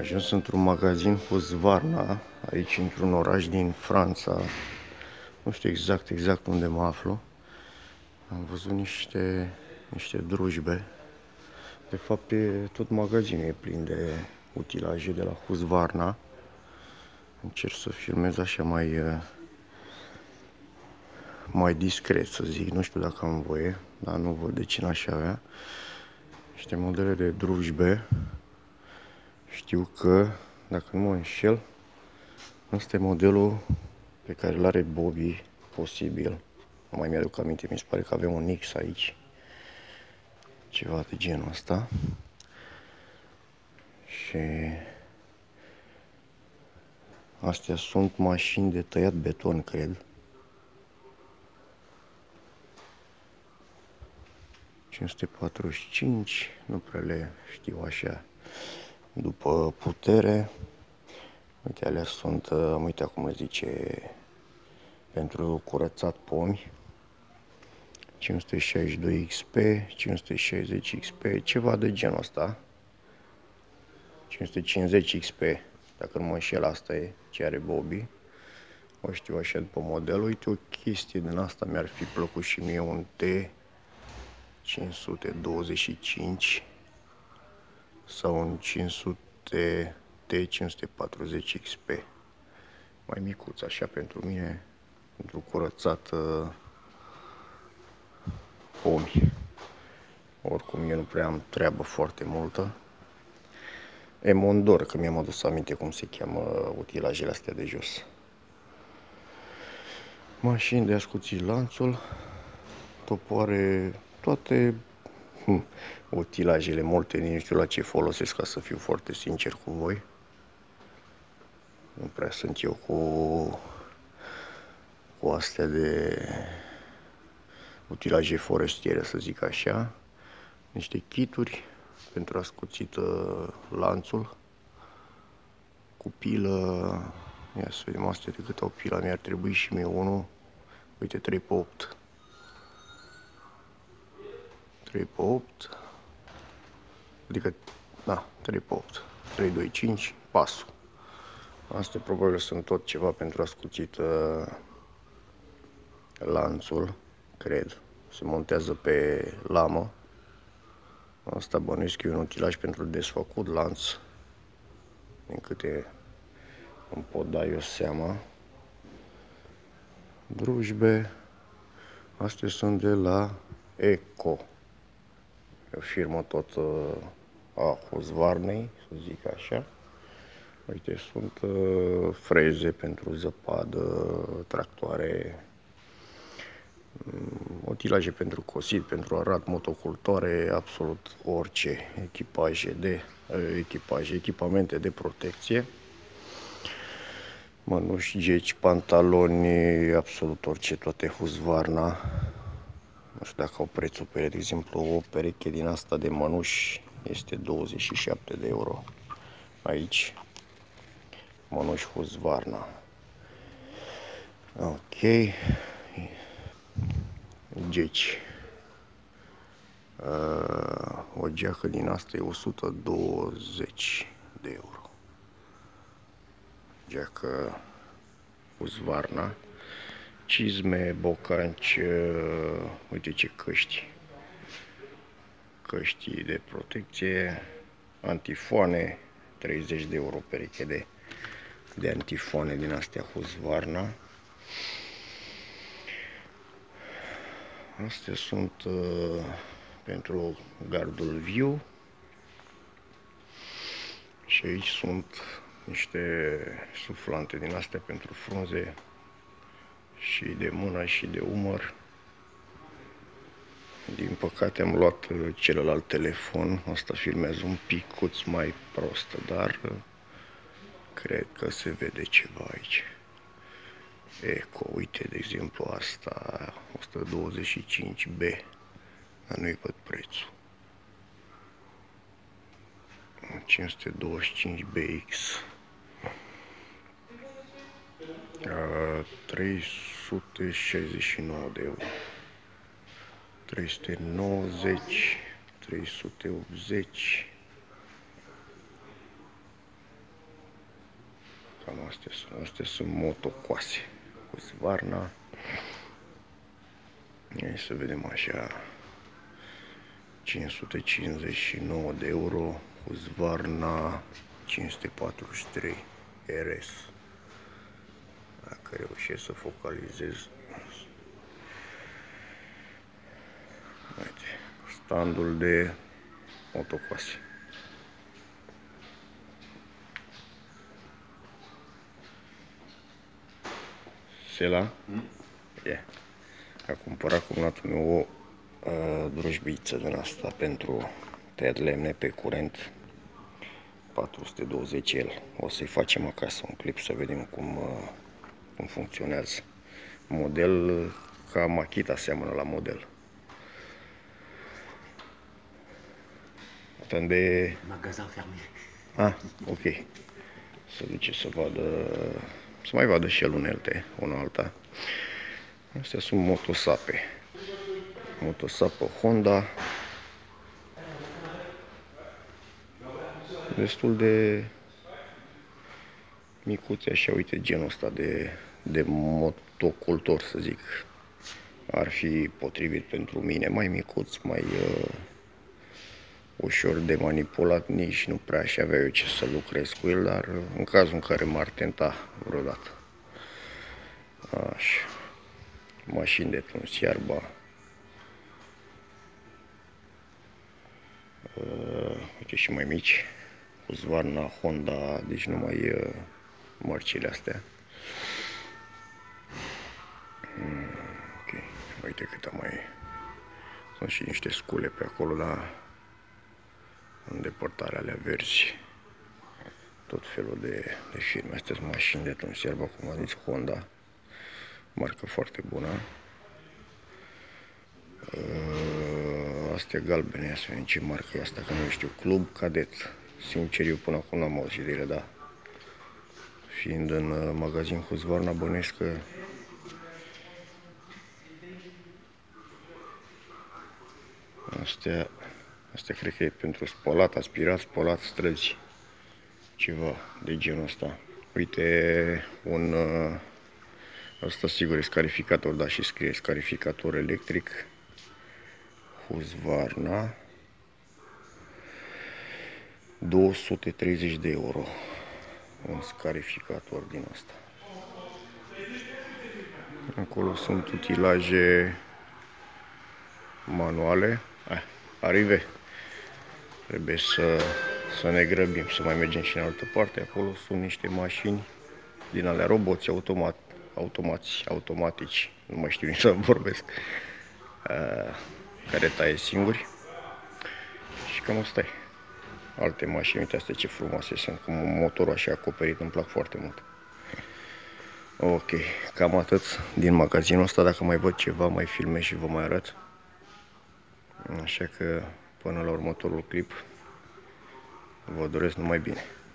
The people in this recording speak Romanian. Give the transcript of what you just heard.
ajuns într-un magazin Husqvarna, aici într-un oraș din Franța. Nu știu exact unde mă aflu. Am văzut niște drujbe. De fapt, tot magazinul e plin de utilaje de la Husqvarna. Încerc să filmez așa mai discret, să zic. Nu știu dacă am voie, dar nu văd de ce n-aș avea. Niște modele de drujbe. Știu că, dacă nu mă înșel, ăsta e modelul pe care îl are Bobby, posibil. Nu mai mi-aduc aminte, mi se pare că avem un X aici. Ceva de genul ăsta. Și astea sunt mașini de tăiat beton, cred. 545, nu prea le știu așa după putere. Uite, alea sunt, am uitat cum le zice, pentru curățat pomi. 562 XP, 560 XP, ceva de genul ăsta. 550 XP, dacă nu mă înșel, asta e ce are Bobby. O știu așa după model. Uite, o chestie din asta mi-ar fi plăcut și mie, un T525 sau un 500 T540 XP. Mai micuț așa pentru mine, pentru curățat pomi. Oricum eu nu prea am treabă foarte multă. Emondor, că mi-am adus aminte cum se cheamă utilajele astea de jos. Mașini de ascuțit lanțul, topoare, toate utilajele, multe, nici nu știu la ce folosesc, ca să fiu foarte sincer cu voi. Nu prea sunt eu cu astea de utilaje forestiere, să zic așa. Niște kituri pentru ascuțit lanțul, cu pilă. Ia să vedem astea de cât au pila, mi-ar trebui și mie unul. Uite, 3x8. 3x8. Adică, da, 3x8. 3, 2, 5, pasul. Astea probabil sunt tot ceva pentru ascuțit lanțul, cred. Se montează pe lamă. Asta bănuiesc că e un utilaj pentru desfăcut lanț, din câte îmi pot da eu seama. Drujbe. Astea sunt de la Eco. E o firmă tot a Husqvarnei, să zic așa. Uite, sunt freze pentru zăpadă, tractoare, utilaje pentru cosit, pentru arat, motocultoare, absolut orice echipamente de protecție. Mănuși, geci, pantaloni, absolut orice, toate Husqvarna. Nu știu dacă au prețul pe ele, de exemplu, o pereche din asta de mănuși este 27 de euro. Aici, mănuși Husqvarna. Ok. Geci. O geacă din asta e 120 de euro. Geacă Husqvarna. Cizme, bocanci, uite ce căști. Căști de protecție, antifoane, 30 de euro pereche de antifoane din astea Husqvarna. Astea sunt pentru gardul viu. Și aici sunt niște suflante din astea pentru frunze și de mână și de umăr. Din păcate am luat celălalt telefon, asta filmează un picuț mai prost, dar cred că se vede ceva aici. Eco, uite, de exemplu, asta 125B, dar nu-i văd prețul. 525BX. 369 de euro. 390, 380. Cam astea sunt motocoase cu zvarna. Hai să vedem așa. 559 de euro cu zvarna 543 RS. Dacă reușesc să focalizez. Uite, standul de motocoase. Sela? Yeah. A cumpărat cumnatul meu o drujbiță din asta pentru tăiat lemne pe curent 420L. O să-i facem acasă un clip să vedem cum funcționează. Model ca Makita seamănă la model. Attendez. Magasin fermé. Ah, ok. Să duce să vadă, să mai vadă și el unelte, una alta. Astea sunt motosape. Motosapă Honda. Destul de micuțe, așa, uite, genul ăsta de motocultor, să zic. Ar fi potrivit pentru mine, mai micuț, mai ușor de manipulat, nici nu prea aș avea eu ce să lucrez cu el, dar în cazul în care m-ar tenta vreodată. Așa. Mașini de tuns iarba. Uite și mai mici, cu zvarna Honda, deci numai mărcile astea. Ok, uite cât mai... Sunt și niște scule pe acolo, la îndepărtarea alea verzi. Tot felul de firme. Astea sunt mașini de tuns iarba, cum am zis, Honda. Marcă foarte bună. Astea galbene, să vedem ce marcă e asta, că nu știu. Club Cadet. Sincer, eu până acum n-am auzit de ele, da. Fiind în magazin cu zvarna, bănesc că astea cred că e pentru spălat, aspirat, spălat străzi. Ceva de genul ăsta. Uite, asta sigur e scarificator, da, și scrie scarificator electric. Husqvarna. 230 de euro. Un scarificator din asta. Acolo sunt utilaje manuale. Arrive. Trebuie să ne grăbim, să mai mergem și în altă parte. Acolo sunt niște mașini din alea roboți automatici, nu mai știu nici să vorbesc, care taie singuri. Și cam asta e. Alte mașini, uite astea ce frumoase sunt, cu motorul așa acoperit, îmi plac foarte mult. Ok, cam atât din magazinul ăsta. Dacă mai văd ceva, mai filmez și vă mai arăt. Așa că până la următorul clip, vă doresc numai bine.